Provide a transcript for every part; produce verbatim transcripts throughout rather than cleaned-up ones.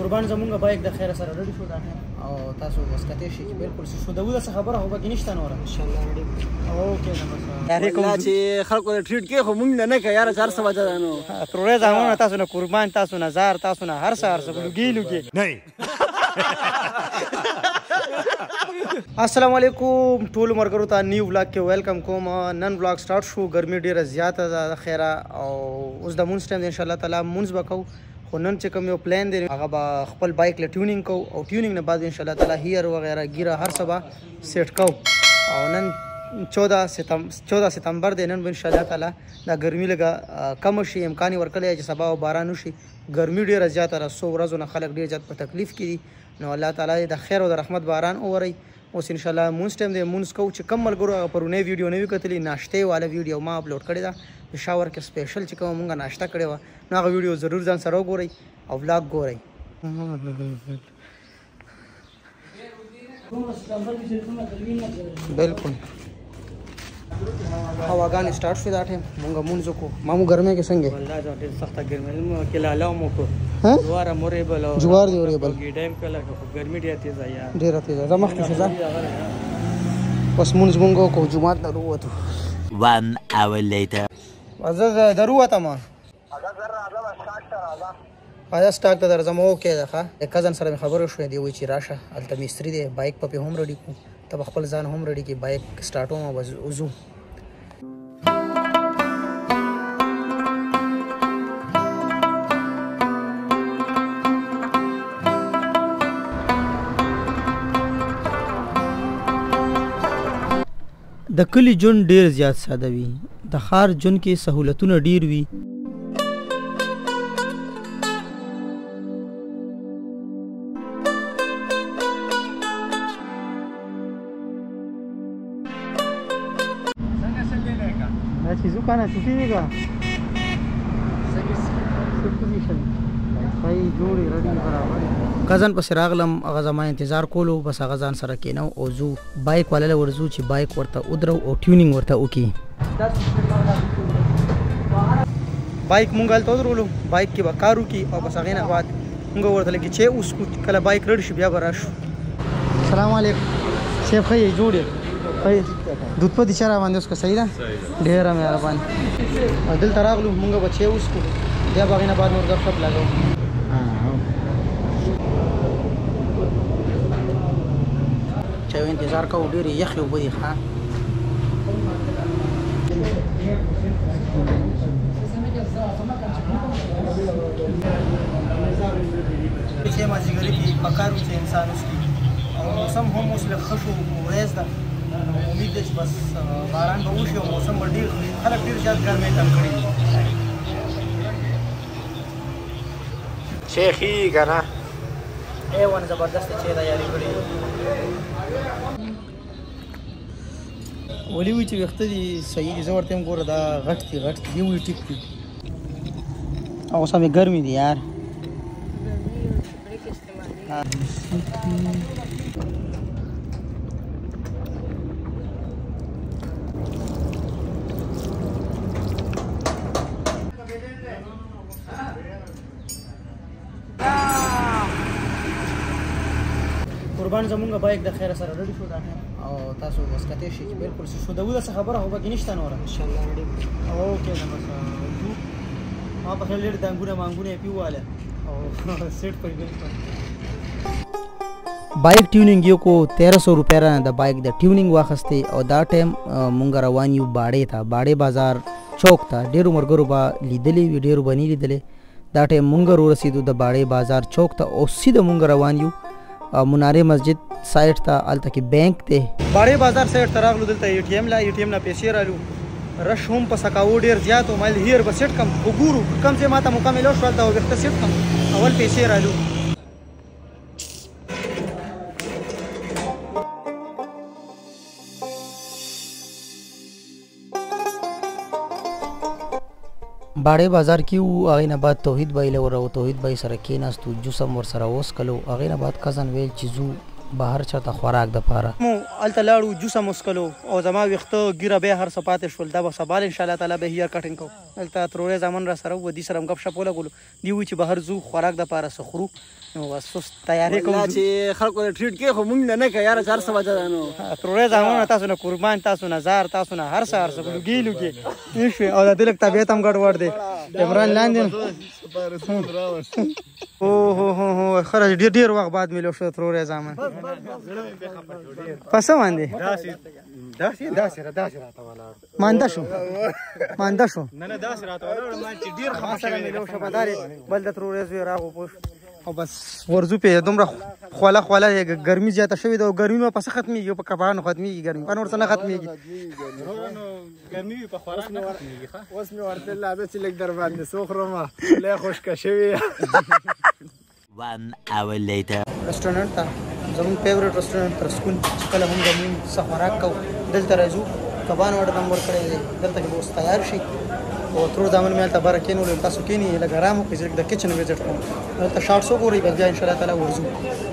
قربان زمونږ بایک د خیر سره ریډي شو دا او تاسو بس کته شي بالکل شو دا وځه خبره هو به نشته نور ان شاء الله ریډي اوکې دا بس الله چې خلکو ټریټ کې خو مونږ نه کوي یار چار سو بجا نو ترورې زمونه تاسو نه قربان تاسو نه زار تاسو نه هر سهار څه لګي لګي نه السلام علیکم ټول مرګرو ته نیو ولاګ کې ویلکم کوم نن ولاګ سٹارټ شو ګرمي ډیره زیاته ده خیره او اوس د مونږ ټایم ان شاء الله تعالی مونږ وکاو خو نن چې کوم یو پلان دی هغه به خپل بایک له ټیونینګ کو او ټیونینګ نه بعد ان شاء الله تعالی هیر وغیرہ ګیره هر څه به سیټ کو او نن چودہ ستمبر دی نن ان شاء الله تعالی دا ګرمي لګه کم شي امکان ورکړي چې سبا او باران وشي ګرمي ډیره زیاته را سو ورځو نه خلک ډیر زیات په تکلیف کې دي نو الله تعالی د خیر او د رحمت باران اوري اوس ان شاء الله مونږ ټایم دی مونږ کو چې کم ملګرو پرونه ویډیو نه وکړلې ناشته والا ویډیو ما اپلوډ کړی دا د شاور کې سپیشل چې کوم مونږه ناشته کړې و نو هغه ویډیو ضرور ځان سره وګورئ او ولاګ ګورئ بالکل هواګانې سٹارټ شو دا ټایم مونږه مونږ کو مامو ګرمه کې څنګه والله ډېر سخت ګرمه کې لاله مو کو جوار مورېبل جوار دی اورېبل ګډم کله ګرمي ډېره تیز آیا ډېره تیز زما مخ کې شزا پس مونږ مونږ کو جمعه ته وروته one hour later وزه دروته ما آیا سٹاک ته درځم اوکې ده ښه کزن سره خبرو شوې دی وی چې راشه الته مستری دی بایک په هم ریډي کو ته خپل ځان هم ریډي کې بایک سٹارټو ما وزو د کلی جون ډیر زیات ساده وي د ښار جون کې سہولتونه ډیر وي دا چې زو کنه چټي دیګه پای جوړي ریډي برابر کزن پس راغلم هغه زما انتظار کولو بس هغه ځان سره کینو او زو بایک والا ورزو چې بایک ورته ودرو او ټیونینګ ورته وکي بایک مونږ هلته ودرولو بایک کې به کار وکي او بس هغې نه بعد مونږ ورته لګي چې اوس کله بایک ریډ شي بیا به راشو السلام علیکم شیف ښه یې جوړ یې دود په دې چا راباندې اوس که صحیح ده ډېره مهرباني او دلته راغلو مونږ به چې اوس کړو بیا به هغې نه بعد نور ګپشپ لګو چایو انتظار کوو ډېرې یخې اوبه دي ښه چې مازدیګري کې پکار و چې انسان اوس کي او موسم هم اوس لږ ښه شو ورځ ده امید ده چې بس باران به وشي او موسم به ډېر خلک ډېر زیات ګرمۍ تم کړي دي شیخي که نه ای ونه زبردسته چې تیاري کړې ولي وایي چې ویښته دي صحیح دي زه ورته یم ګوره دا غټ دي غټ دي وایي ټیک دي او اوس همې ګرمې دي یار قربان زمونږ بایک د خیر سره ریډي شو دا او تاسو بس کته شي بالکل شو دا وځه خبره هو به نشته نور ان شاء الله ریډي اوکې دا بس ما په لړ د انګونه مانګونه پیواله او سیټ پر بالکل بایک ټیونینګ یو کو تیرہ سو روپے را د بایک د ټیونینګ واخسته او دا ټایم مونږ روان یو باړې ته باړې بازار چوک ته ډیرو مرګرو با لیدلې ویډیو باندې لیدلې دا ټایم مونږ ورسېدو د باړې بازار چوک ته او سیده مونږ روان یو مناره مسجد سایت ته الته کې بانک ته باړې بازار سایت ته راغلو دلته ای ټی ایم لا ای ټی ایم نه پیسې رالو رش هم په سکاو ډیر زیات او مال هیر به سیټ کم وګورو کم چې ماته مکمل شو دا وخت سیټ کم اول پیسې رالو باړې بازار کې وو هغې نه بعد توحید بای له ور او توحید بای سره کېناستو جوس هم ورسره اوس کلو هغې نه بعد کزن ویل چې ځو بهر چاته خوراک د پاره مو الته لاړو جوسه مسکلو او زما ویخته ګیره بیا هر څه پاتې شول دا به سبال ان شاء الله تعالی به هیر کټینګ کوو دلته ترورې زمن را سره و دي سره هم ګپ شپ ولګولو دی وی چې بهر زو خوراک د پاره څه خورو نو بس تیاری کوو چې خلکو ته ټریټ کې خو مونږ نه کوي یاره چار سو بجه نو ترورې زمن تاسو نه قربان تاسو نه زار تاسو نه هر څه هر څه لګي لګي نشوي او د دلک طبيعت هم ګډ ور دي عمران لاندې او هو هو هو خرج ډیر ډیر وخت بعد ملو شو ترورې زمن پس باندې داسې داسې داسې داسې راته ولاړ مانده شو مانده شو نه نه داسې راته ولاړ ما چې ډیر خمه سره ملو شو بداري بل د ترورې زوی راغو پوش او بس ورزو په دومره خوله خوله ګرمي زیاته شوې ده او ګرمي نو پس ختميږي په کبانو ختميږي ګرمي په نور څه نه ختميږي نو ګرمي په خوراک نه ختميږي ښه اوس مې ورته لا چې لګ در باندې سوخرمه له خوشکه شوی One hour later. Restaurant था زمون فیوریټ restaurant تر سکون کله هم زمون سفارات کو دلته راځو کبان وړ نمبر کړی دی دلته کې اوس تیار شي او تر ځامن مې تل برکینو له تاسو کې نه لګرامو کې چې د کچن ویزټ کوم دلته شارټ سو ګوري بیا ان شاء الله تعالی ورزو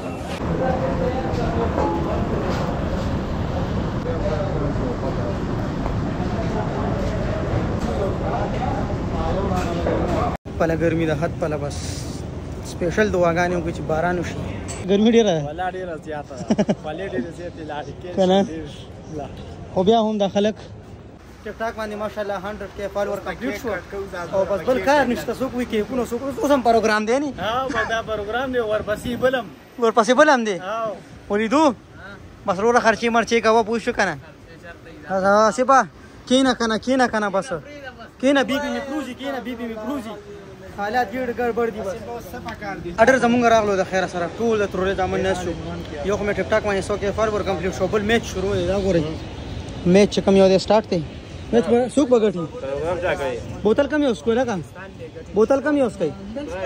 پله ګرمي د حد پله بس سپیشل دعاګانې وکړي چې باران وشي ګرمي ډېره ده ولا ډېره زیاته ده خولې ډېرې زیاتې لاړې کنه خو بیا هم د خلک ټیک ټاک باندې ماشاءالله هنډرډ کې فالوور کمپلیټ شو او بس بل کار نشته څوک وي کې کوم څوک اوس هم پروګرام دی نه ها دا پروګرام دی ورپسې بلم ورپسې بلم دی ولیدو بس روره خرچې مرچې کوه پوه شو کنه ها سپا کینه کنه کینه کنه بس کینه بی بی می پروزي کینه بی بی می پروزي حالات ډېر ګډوډ دي بس اډر زمونږ راغلو د خیره سره ټول د ترورې ځامن نه شو یو خو مې ټیک ټاک باندې سو کې فارور کمپلیټ شو بل میچ شروع دی دا ګورئ میچ کم یو دی سٹارټ دی میچ څوک بغټي پروګرام چا کوي بوتل کم یو اسکو لگا بوتل کم یو اس کوي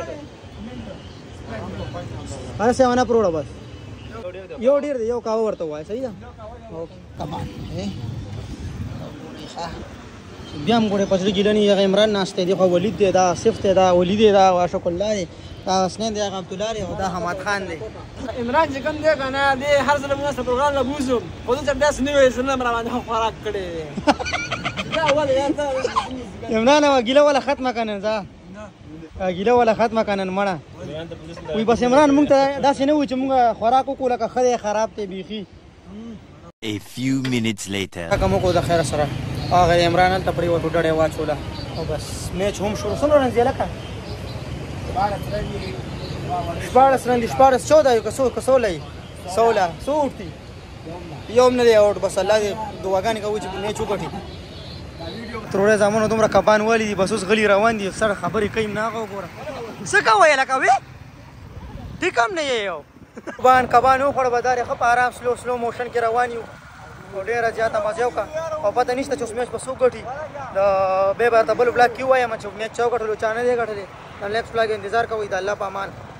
هر څه ونه پروړه بس یو ډیر دی یو کاو ورته وای صحیح ده کمان بیا هم ګوره پسړي ګیلنی هغه عمران ناشته دی خو ولید دی دا صفت دی دا ولید دی دا عاشق الله دی دا حسنین دی هغه عبد الله دی او دا حماد خان دی عمران چې کوم دی کنه دی هر ځل موږ سره پروګرام لا بوزو خو ته داس نه وې سره مر باندې خوراک کړي دا ول یا ته عمران وا ګیله ولا ختمه کنه دا ګیله ولا ختمه کنه مړه وی بس عمران مونږ ته دا څنګه و چې مونږ خوراک وکړو که خدای خراب ته بیخي A few minutes later. کوم کو د خیر سره هغه عمران ته پرې وټو ډډه واچوله او بس میچ هم شروع څومره رن دی لکه شپاړس رن دي شپاړس چودہ یو کسو کسولای سوله سوټي یوم نه دی اوټ بس الله دې دعاګانې کوي چې میچ وګټي ترورې زمونږ دومره کبان والی دي بس اوس غلی روان دي سره خبرې کوي نه غوړه څه کوي لکه وې ټیک هم نه یو کبان کبان وخوړ بدارې خپ آرام سلو سلو موشن کې روان یو او ډېره زیاته مزه وکړه او پته نشته چې اوس میچ به څوک ګټي د بیا به ته بل بلاک کیو وایم چې میچ چا وګټلو چا نه دی ګټلی د نیکسټ بلاک انتظار کوئ د الله په امان